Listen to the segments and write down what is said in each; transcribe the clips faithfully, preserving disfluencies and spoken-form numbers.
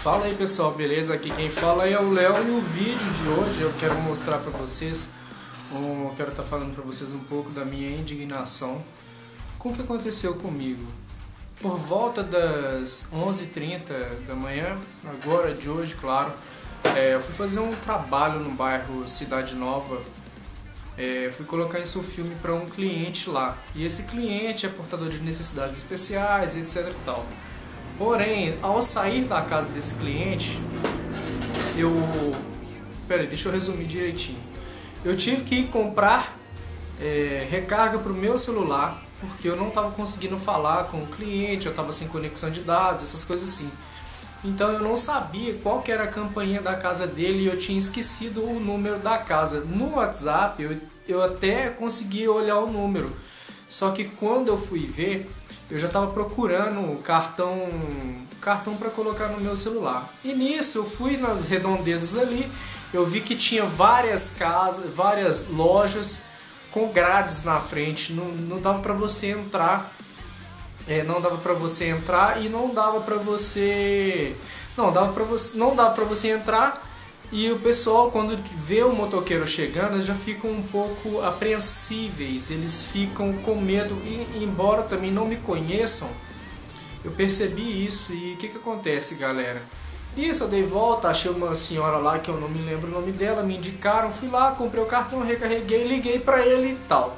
Fala aí pessoal, beleza? Aqui quem fala é o Léo e o vídeo de hoje eu quero mostrar pra vocês, eu quero estar falando pra vocês um pouco da minha indignação com o que aconteceu comigo. Por volta das onze e trinta da manhã, agora de hoje, claro, é, eu fui fazer um trabalho no bairro Cidade Nova. É, fui colocar isso filme para um cliente lá, e esse cliente é portador de necessidades especiais, etc e tal. Porém, ao sair da casa desse cliente, eu... Pera aí, deixa eu resumir direitinho. Eu tive que ir comprar é, recarga para o meu celular, porque eu não estava conseguindo falar com o cliente, eu estava sem conexão de dados, essas coisas assim. Então eu não sabia qual que era a campainha da casa dele e eu tinha esquecido o número da casa. No WhatsApp eu, eu até consegui olhar o número, só que quando eu fui ver, eu já estava procurando o cartão, cartão para colocar no meu celular. E nisso eu fui nas redondezas ali, eu vi que tinha várias casas, várias lojas com grades na frente, não, não dava para você entrar. É, não dava para você entrar e não dava para você não dava para você não dava para você entrar, e o pessoal, quando vê o motoqueiro chegando, eles já ficam um pouco apreensíveis, eles ficam com medo, e embora também não me conheçam, eu percebi isso. E o que que acontece, galera? Isso, eu dei volta, achei uma senhora lá que eu não me lembro o nome dela, me indicaram, fui lá, comprei o cartão, recarreguei, liguei para ele e tal.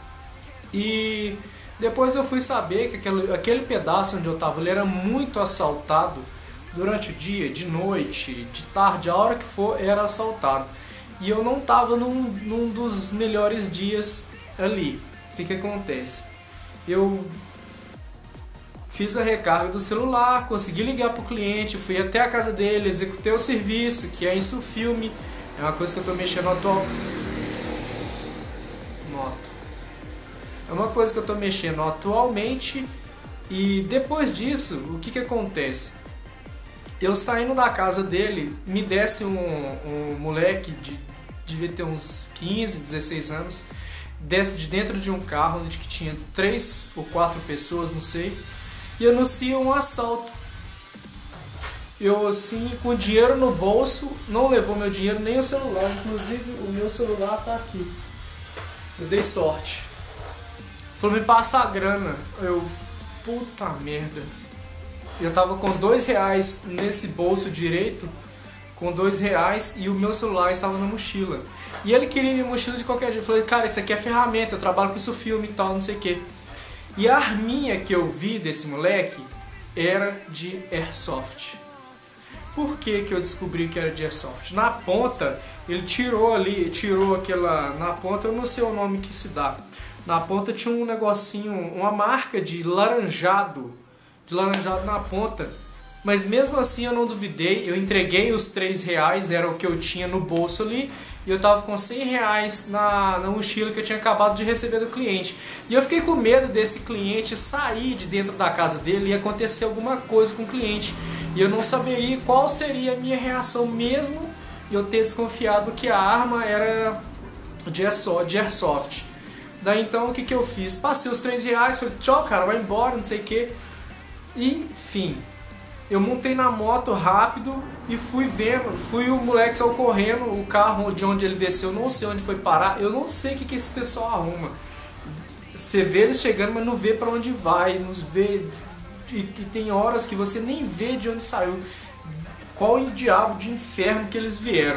E depois eu fui saber que aquele, aquele pedaço onde eu estava, ele era muito assaltado durante o dia, de noite, de tarde, a hora que for, era assaltado. E eu não estava num, num dos melhores dias ali. O que que acontece? Eu fiz a recarga do celular, consegui ligar para o cliente, fui até a casa dele, executei o serviço, que é isso filme, é uma coisa que eu estou mexendo atual. Moto. É uma coisa que eu estou mexendo atualmente. E depois disso, o que que acontece? Eu saindo da casa dele, me desce um, um moleque, de, devia ter uns quinze, dezesseis anos, desce de dentro de um carro onde que tinha três ou quatro pessoas, não sei, e anuncia um assalto. Eu assim, com dinheiro no bolso, não levou meu dinheiro nem o celular, inclusive o meu celular tá aqui. Eu dei sorte. Falou, me passa a grana. Eu, puta merda. Eu tava com dois reais nesse bolso direito, com dois reais, e o meu celular estava na mochila. E ele queria minha mochila de qualquer jeito. Eu falei, cara, isso aqui é ferramenta, eu trabalho com isso filme e tal, não sei o que. E a arminha que eu vi desse moleque era de airsoft. Por que que eu descobri que era de airsoft? Na ponta, ele tirou ali, tirou aquela... Na ponta, eu não sei o nome que se dá. Na ponta tinha um negocinho, uma marca de laranjado, de laranjado na ponta. Mas mesmo assim eu não duvidei, eu entreguei os três reais, era o que eu tinha no bolso ali, e eu tava com cem reais na, na mochila que eu tinha acabado de receber do cliente. E eu fiquei com medo desse cliente sair de dentro da casa dele e acontecer alguma coisa com o cliente. E eu não saberia qual seria a minha reação, mesmo eu ter desconfiado que a arma era de airsoft. Daí então o que que eu fiz? Passei os três reais, falei, tchau cara, vai embora, não sei o que. Enfim, eu montei na moto rápido e fui vendo, fui o moleque saiu correndo, o carro de onde ele desceu, não sei onde foi parar, eu não sei o que que esse pessoal arruma. Você vê eles chegando, mas não vê para onde vai, não vê, e, e tem horas que você nem vê de onde saiu, qual o diabo de inferno que eles vieram.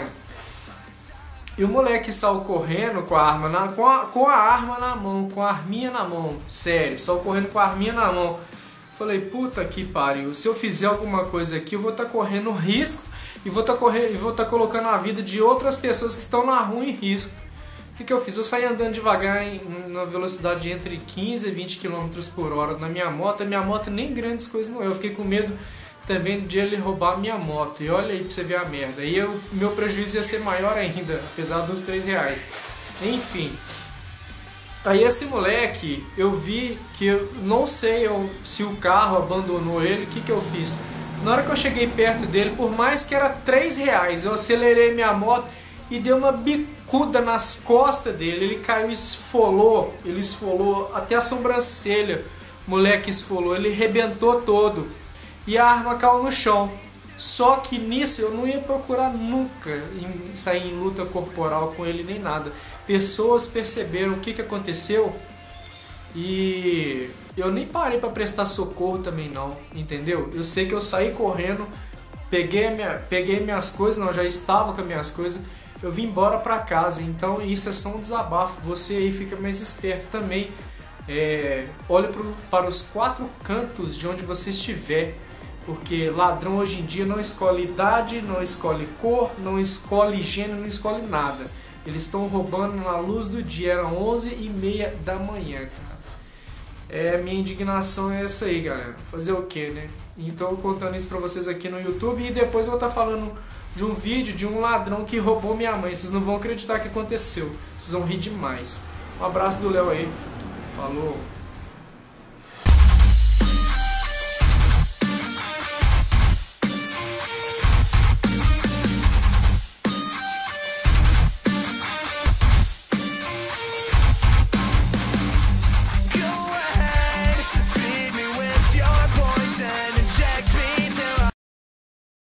E o moleque saiu correndo com a arma na, com, a, com a arma na mão, com a arminha na mão, sério, saiu correndo com a arminha na mão. Falei, puta que pariu, se eu fizer alguma coisa aqui, eu vou estar tá correndo risco e vou estar tá correndo, e vou estar tá colocando a vida de outras pessoas que estão na rua em risco. O que que eu fiz? Eu saí andando devagar em uma velocidade entre quinze e vinte quilômetros por hora na minha moto. A minha moto nem grandes coisas não é, eu fiquei com medo também de ele roubar a minha moto. E olha aí pra você ver a merda. E eu, meu prejuízo ia ser maior ainda, apesar dos três reais. Enfim. Aí esse moleque, eu vi que, eu não sei eu, se o carro abandonou ele, o que que eu fiz? Na hora que eu cheguei perto dele, por mais que era três reais, eu acelerei minha moto e dei uma bicuda nas costas dele. Ele caiu e esfolou, ele esfolou até a sobrancelha. O moleque esfolou, ele rebentou todo. E a arma caiu no chão. Só que nisso eu não ia procurar nunca em, sair em luta corporal com ele nem nada. Pessoas perceberam o que, que aconteceu e eu nem parei para prestar socorro também não, entendeu? Eu sei que eu saí correndo, peguei, minha, peguei minhas coisas, não, já estava com as minhas coisas, eu vim embora para casa. Então isso é só um desabafo, você aí fica mais esperto também. É, olhe pro, para os quatro cantos de onde você estiver, porque ladrão hoje em dia não escolhe idade, não escolhe cor, não escolhe gênero, não escolhe nada. Eles estão roubando na luz do dia, eram onze e meia da manhã, cara. É, minha indignação é essa aí, galera. Fazer o que, né? Então eu contando isso pra vocês aqui no YouTube e depois eu vou estar falando de um vídeo de um ladrão que roubou minha mãe. Vocês não vão acreditar que aconteceu. Vocês vão rir demais. Um abraço do Léo aí. Falou!